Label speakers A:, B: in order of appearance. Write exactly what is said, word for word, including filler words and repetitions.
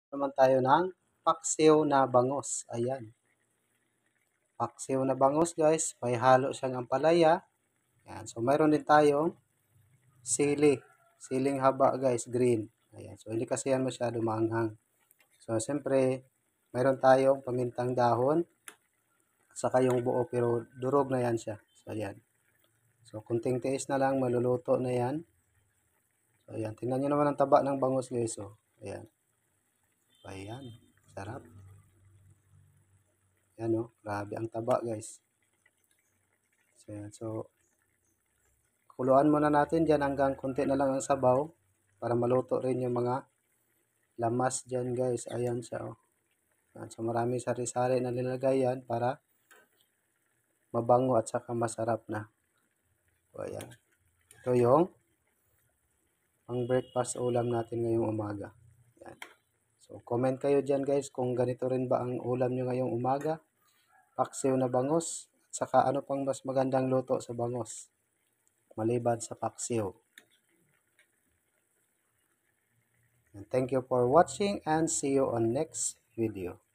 A: Naman tayo ng paksiw na bangus. Ayan. Paksiw na bangus guys. May halo siyang ampalaya. Ayan. So mayroon din tayong sili. Siling haba guys. Green. Ayan. So hindi kasi yan masyado maanghang. So siyempre mayroon tayong pamintang dahon. Saka yung buo pero durog na yan siya. So ayan. So kunting tiis na lang maluluto na yan. So ayan. Tingnan nyo naman ang taba ng bangus guys. So ayan. Ayan, sarap. Yan o, grabe ang taba guys. So, yan. So, kuluan muna natin dyan hanggang konti na lang ang sabaw para maluto rin yung mga lamas dyan guys. Ayan siya o. Yan. So, marami sari-sari na nilagay yan para mabango at saka masarap na. So, ayan. Ito yung pang breakfast ulam natin ngayong umaga. Yan. So, comment kayo dyan guys kung ganito rin ba ang ulam nyo ngayong umaga. Paksiw na bangus. At saka ano pang mas magandang luto sa bangus. Maliban sa paksiw. And thank you for watching and see you on next video.